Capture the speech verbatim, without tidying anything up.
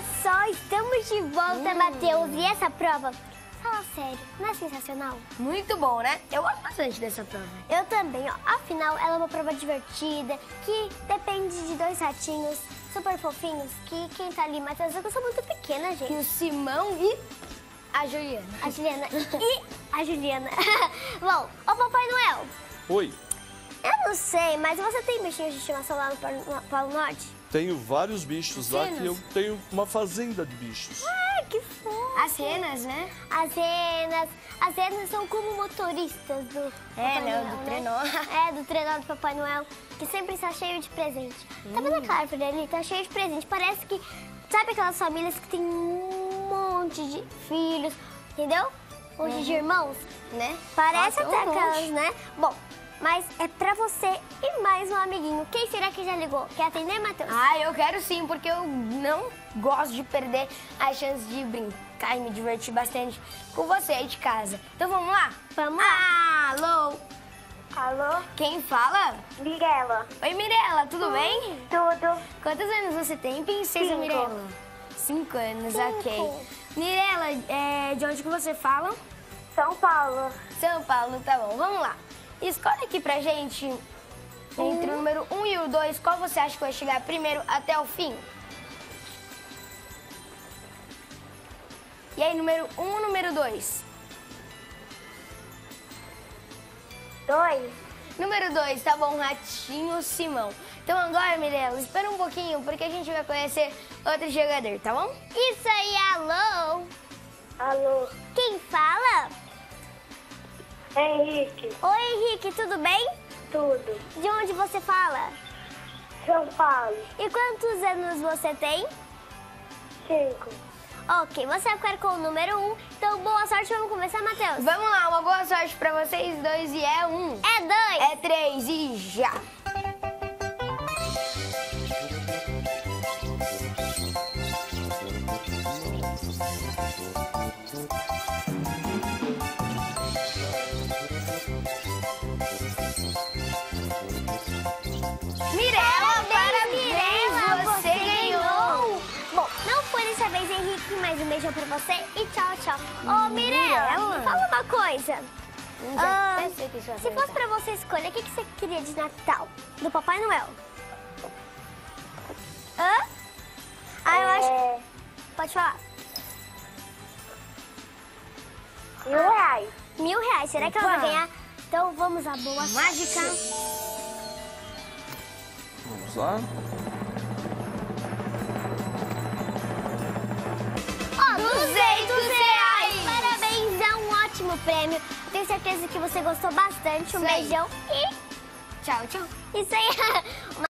só, estamos de volta, hum. Matheus. E essa prova, fala sério, não é sensacional? Muito bom, né? Eu gosto bastante dessa prova. Eu também, ó. Afinal, ela é uma prova divertida, que depende de dois ratinhos super fofinhos, que quem tá ali, Matheus, eu sou muito pequena, gente. E o Simão e a Juliana. A Juliana e a Juliana. Bom, ô Papai Noel. Oi. Eu não sei, mas você tem bichinhos de estimação lá no Polo Norte? Tenho vários bichos lá que eu tenho uma fazenda de bichos. Ai, que fofo. As renas, né? As renas. As renas são como motoristas do É, Papai né? Noel, Do trenó. É, do trenó do Papai Noel, que sempre está cheio de presente. Hum. Tá vendo aquela árvore ali? Tá cheio de presente. Parece que, sabe aquelas famílias que tem um monte de filhos, entendeu? Um monte uhum. de irmãos, né? Parece Nossa, até um aquelas, monte. né? Bom, mas é pra você e mais um amiguinho. Quem será que já ligou? Quer atender, Matheus? Ah, eu quero sim, porque eu não gosto de perder a chance de brincar e me divertir bastante com você aí de casa. Então vamos lá? Vamos lá. Alô? Alô? Quem fala? Mirela. Oi, Mirela, tudo Oi. bem? Tudo. Quantos anos você tem, princesa Cinco. Mirela? Cinco anos, Cinco. ok. Mirela, é, de onde que você fala? São Paulo. São Paulo, tá bom. Vamos lá. Escolhe aqui pra gente, entre o número um e o dois, qual você acha que vai chegar primeiro até o fim? E aí, número um ou número dois? Dois. Número dois, tá bom, Ratinho Simão. Então agora, Mirella, espera um pouquinho, porque a gente vai conhecer outro jogador, tá bom? Isso aí, alô? Alô? Quem fala? Henrique. Oi, Henrique, tudo bem? Tudo. De onde você fala? São Paulo. E quantos anos você tem? Cinco. Ok, você vai com o número um, então boa sorte, vamos começar, Matheus. Vamos lá, uma boa sorte pra vocês dois e é um. É dois. É três e já. Mirella, parabéns, você ganhou. Bom, não foi dessa vez, Henrique, mas um beijão pra você e tchau, tchau. Ô, Mirella, Mirella. me fala uma coisa. Já Ah, sei que isso vai se fosse pra você escolher, o que que você queria de Natal? Do Papai Noel? Hã? Ah, eu acho... É... Pode falar. Mil reais. Mil reais, será que ela Opa. vai ganhar? Então vamos à boa Mágica. Vamos lá. Ó, duzentos reais! Parabéns, é um ótimo prêmio. Tenho certeza que você gostou bastante. Um Isso aí. beijão e Tchau, tchau. isso aí.